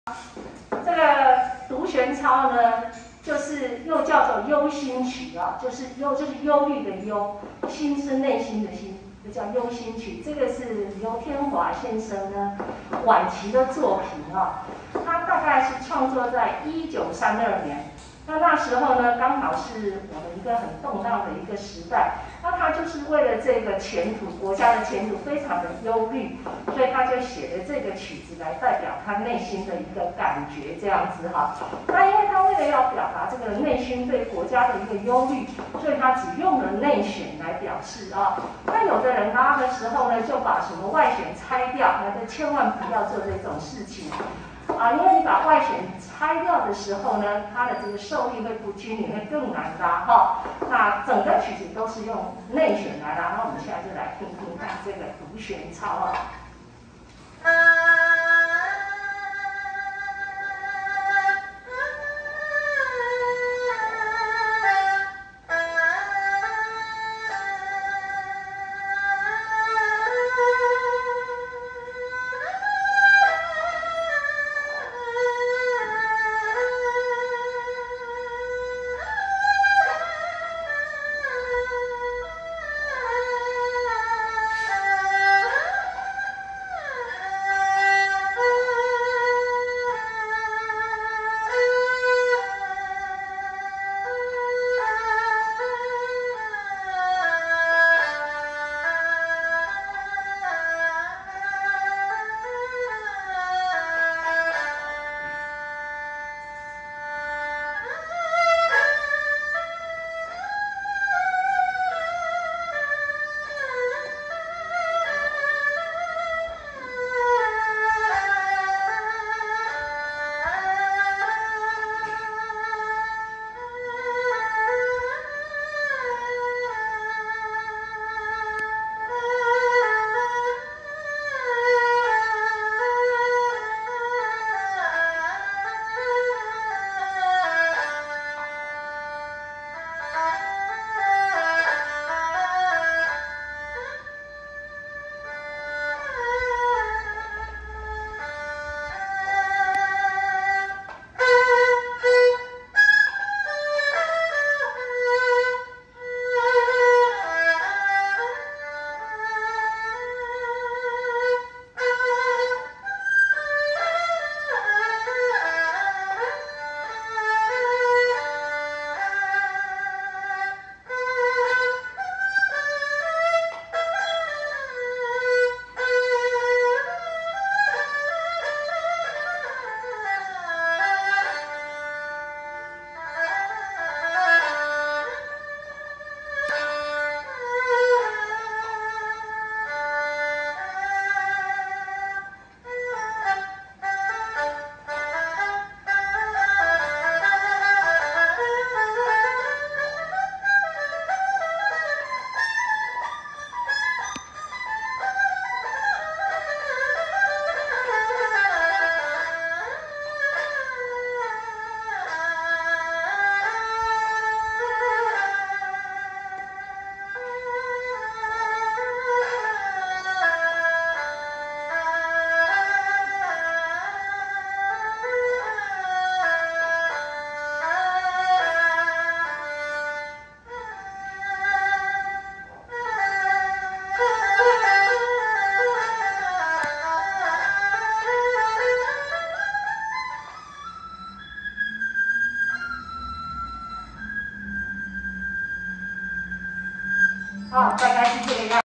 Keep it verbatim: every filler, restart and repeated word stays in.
这个独弦操呢，就是又叫做忧心曲啊，就是忧就是忧虑的忧，心是内心的心，就叫忧心曲。这个是刘天华先生呢晚期的作品啊，他大概是创作在一九三二年。 那那时候呢，刚好是我们一个很动荡的一个时代。那他就是为了这个前途，国家的前途非常的忧虑，所以他就写了这个曲子来代表他内心的一个感觉，这样子哈。那因为他为了要表达这个内心对国家的一个忧虑，所以他只用了内弦来表示啊。那有的人拉的时候呢，就把什么外弦拆掉，那就千万不要做这种事情。 啊，因为你把外弦拆掉的时候呢，它的这个受力会不均匀，会更难拉哈。那整个曲子都是用内弦来拉，那我们现在就来听听看这个独弦操啊。 好，大概是这个样。